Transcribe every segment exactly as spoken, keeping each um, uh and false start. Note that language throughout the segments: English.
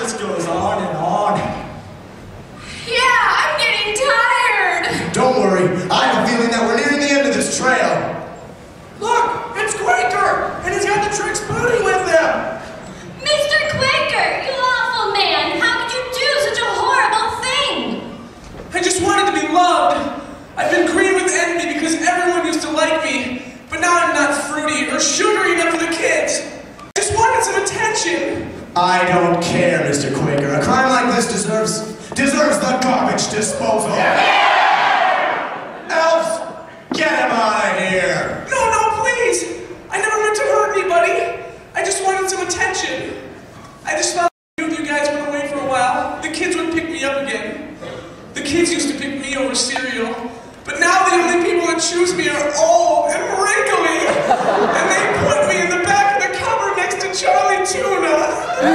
just goes on and on. Yeah, I'm getting tired. Don't worry, I have a feeling that we're nearing the end of this trail. Look, it's Quaker, and he's got the Trix Bunny with him. Mister Quaker, you awful man. How could you do such a horrible thing? I just wanted to be loved. I've been green with envy because everyone used to like me, but now I'm not fruity or sugary enough for the kids. I just wanted some attention. I don't care, Mister Quaker. A crime like this deserves deserves the garbage disposal. Elves, get him out of here. No, no, please. I never meant to hurt anybody. I just wanted some attention. I just felt like if you guys went away for a while, the kids would pick me up again. The kids used to pick me over cereal, but now the only people that choose me are old and wrinkly, and they put me in the back of the cupboard next to Charlie Tuna.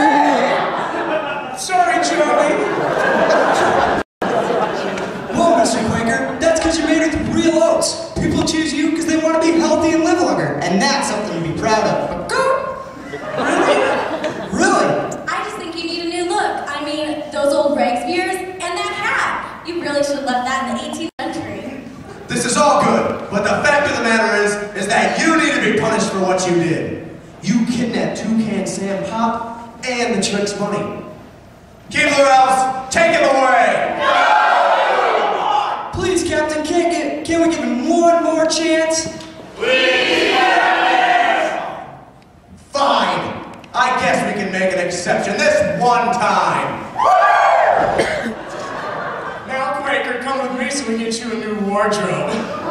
Sorry, Charlie. Whoa, Mister Quaker, that's because you're made with real oats. People choose you because they want to be healthy and live longer, and that's something to be proud of. But go! Really? Really? I just think you need a new look. I mean, those old rags beers and that hat. You really should have left that in the eighteenth century. This is all good, but the fact of the matter is, is that you need to be punished for what you did. You kidnapped Toucan Sam Pop and the Trix Bunny. Keebler Elves, take him away! No! Please, Captain, can't get, can't we give him one more chance? Please, Captain! Fine. I guess we can make an exception this one time. Now, Quaker, come with me so we can get you a new wardrobe.